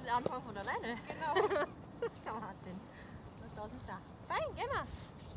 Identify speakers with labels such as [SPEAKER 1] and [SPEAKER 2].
[SPEAKER 1] anfangen von alleine.
[SPEAKER 2] Genau.
[SPEAKER 1] Kann man hart sehen. Was 1000 da. Fein, geh mal.